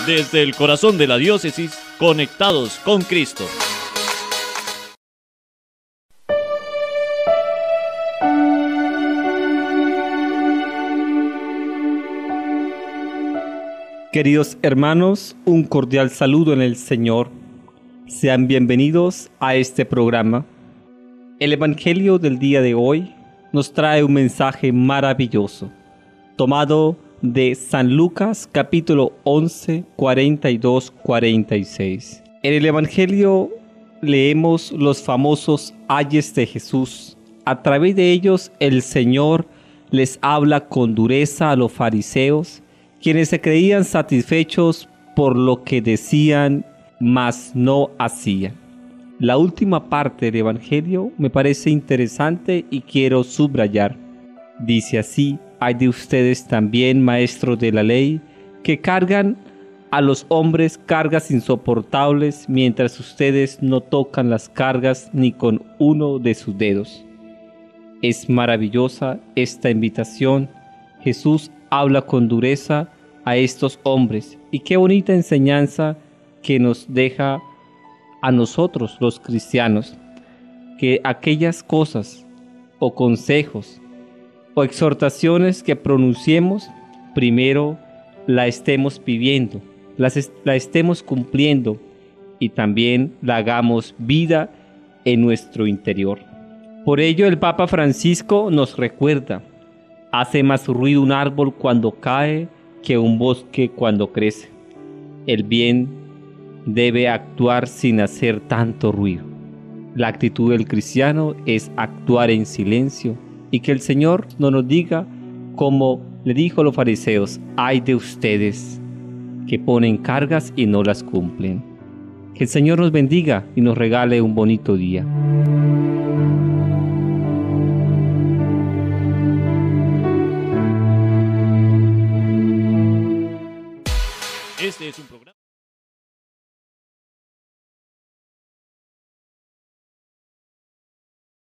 Desde el corazón de la diócesis, conectados con Cristo. Queridos hermanos, un cordial saludo en el Señor. Sean bienvenidos a este programa. El Evangelio del día de hoy nos trae un mensaje maravilloso, tomado de San Lucas, capítulo 11, 42-46. En el Evangelio leemos los famosos ayes de Jesús. A través de ellos el Señor les habla con dureza a los fariseos, quienes se creían satisfechos por lo que decían, mas no hacían. La última parte del Evangelio me parece interesante y quiero subrayar. Dice así: hay de ustedes también, maestros de la ley, que cargan a los hombres cargas insoportables, mientras ustedes no tocan las cargas ni con uno de sus dedos. Es maravillosa esta invitación. Jesús habla con dureza a estos hombres, y qué bonita enseñanza que nos deja a nosotros los cristianos, que aquellas cosas o consejos o exhortaciones que pronunciemos, primero la estemos viviendo, la estemos cumpliendo y también la hagamos vida en nuestro interior. Por ello el Papa Francisco nos recuerda: hace más ruido un árbol cuando cae que un bosque cuando crece. El bien debe actuar sin hacer tanto ruido. La actitud del cristiano es actuar en silencio, y que el Señor no nos diga, como le dijo a los fariseos: ay de ustedes que ponen cargas y no las cumplen. Que el Señor nos bendiga y nos regale un bonito día.